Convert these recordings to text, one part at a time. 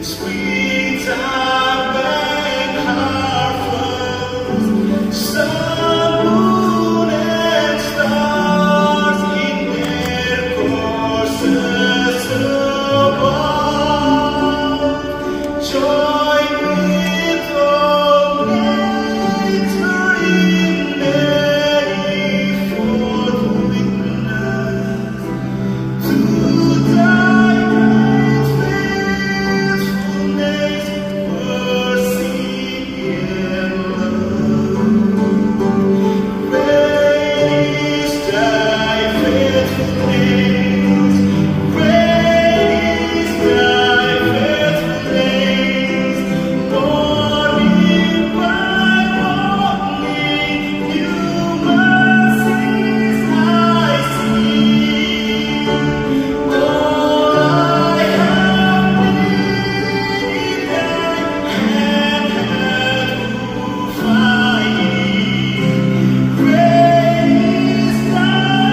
Sweet and harvest, sun, moon, and stars in their courses above. Join with all nature in manifold witness to thy great faithfulness, mercy, and love. Great is thy faithfulness, great is thy faithfulness. Morning by morning, new mercies I see. All I have needed and had to find. Great is thy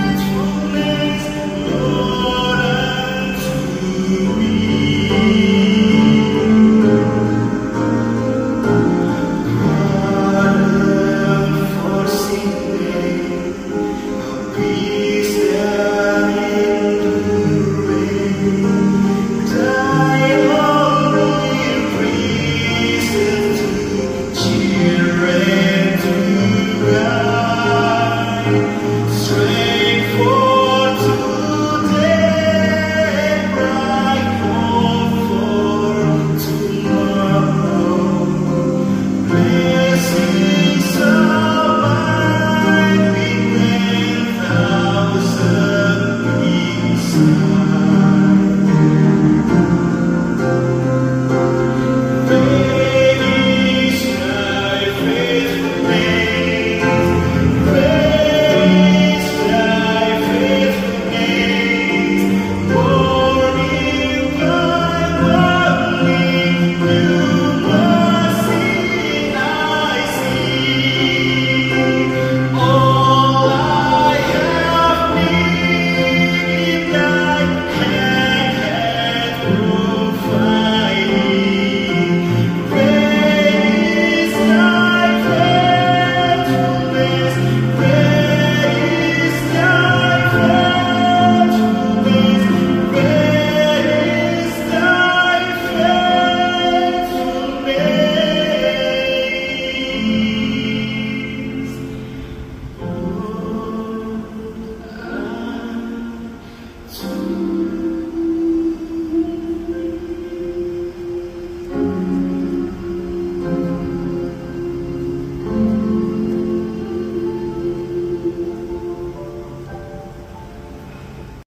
faithfulness, Lord, unto me.